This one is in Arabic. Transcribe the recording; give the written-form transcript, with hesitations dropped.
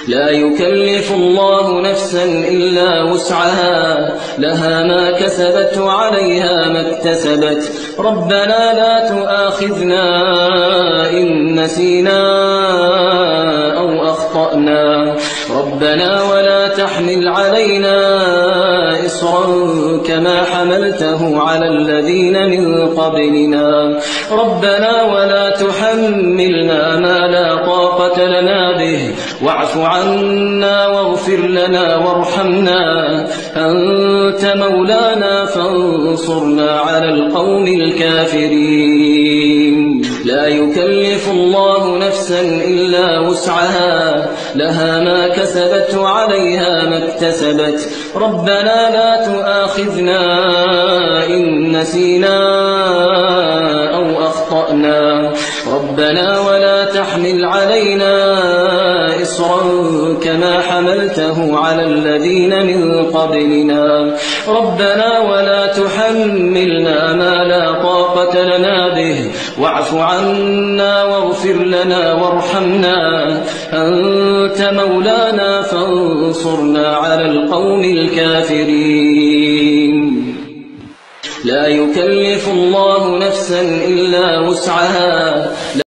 لا يكلف الله نفسا إلا وسعها لها ما كسبت وعليها ما اكتسبت ربنا لا تؤاخذنا إن نسينا أو أخطأنا ربنا ولا تحمل علينا إصرا كما حملته على الذين من قبلنا ربنا ولا تحملنا ما لا طاقة لنا به واعف عنا واغفر لنا وارحمنا أنت مولانا فانصرنا على القوم الكافرين لا يكلف الله نفسا إلا وسعها لها ما كسبت وعليها ما اكتسبت ربنا لا تؤاخذنا إن نسينا أو أخطأنا ربنا ولا تحمل علينا إصرا كما حملته على الذين من قبلنا ربنا ولا تحملنا ما لا طاقة لنا به واعف عنا واغفر لنا وارحمنا أنت مولانا فانصرنا على القوم الكافرين لا يكلف الله نفسا إلا وسعها